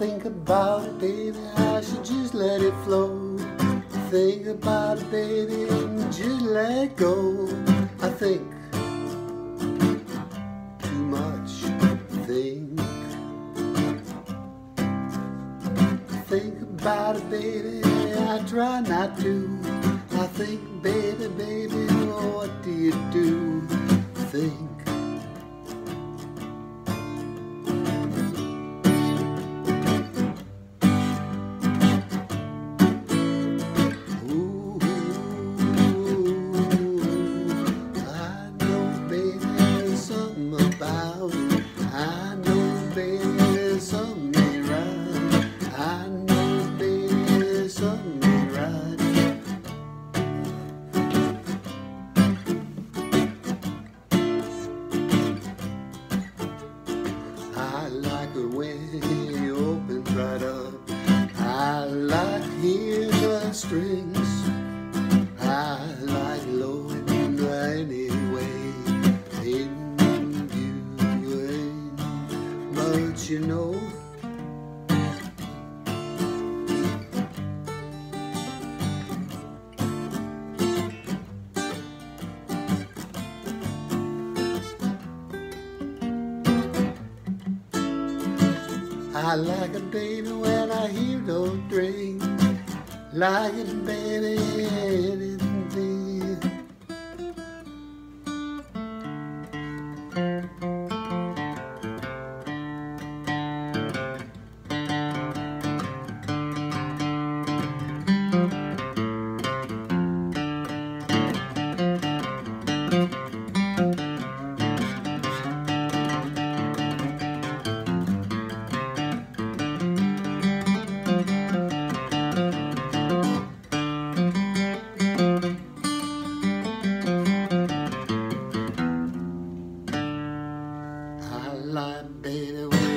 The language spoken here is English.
think about it, baby, I should just let it flow. Think about it, baby, and just let go. I think too much. Think about it, baby, I try not to. I think, baby, baby, what do you do? Think. I know, baby, something ain't right. I know, baby, something ain't right. I like it when it opens right up. I like hearing the strings. I like blowing anyway. But you know, I like it, baby, when I hear those strings. Like it, baby, anything. I like, baby,